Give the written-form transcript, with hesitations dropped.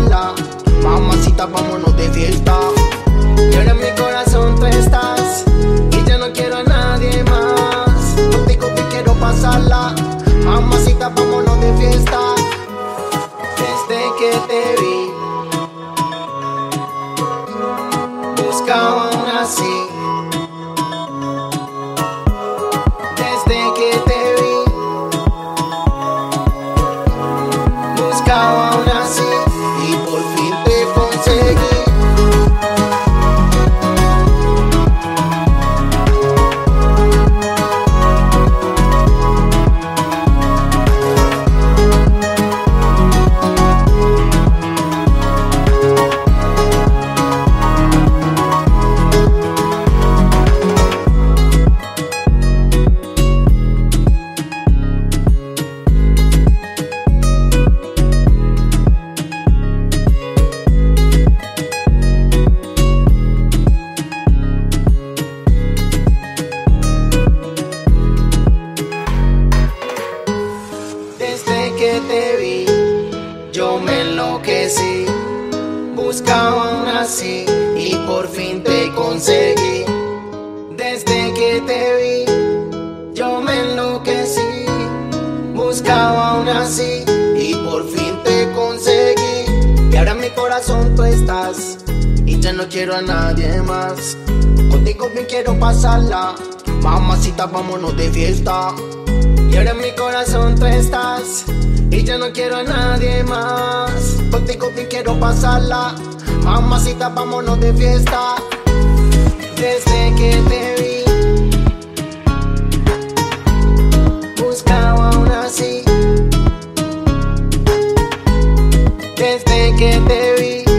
pasarla. Mamacita, vámonos de fiesta. Y ahora en mi corazón tú estás, y ya no quiero a nadie más. Contigo que quiero pasarla. Mamacita, vámonos de fiesta. Desde que te vi, buscaba una así. Desde que te vi, buscaba una así. Y por fin te conseguí. Desde que te vi, yo me enloquecí. Buscaba una así y por fin te conseguí. Desde que te vi, yo me enloquecí. Buscaba una así y por fin te conseguí. Y ahora en mi corazón tú estás, y ya no quiero a nadie más. Contigo bien quiero pasarla. Mamacita, vámonos de fiesta. Y ahora en mi corazón tú estás, y ya no quiero a nadie más. Contigo bien quiero pasarla. Mamacita, vámonos de fiesta. Desde que te vi, buscaba una así. Desde que te vi,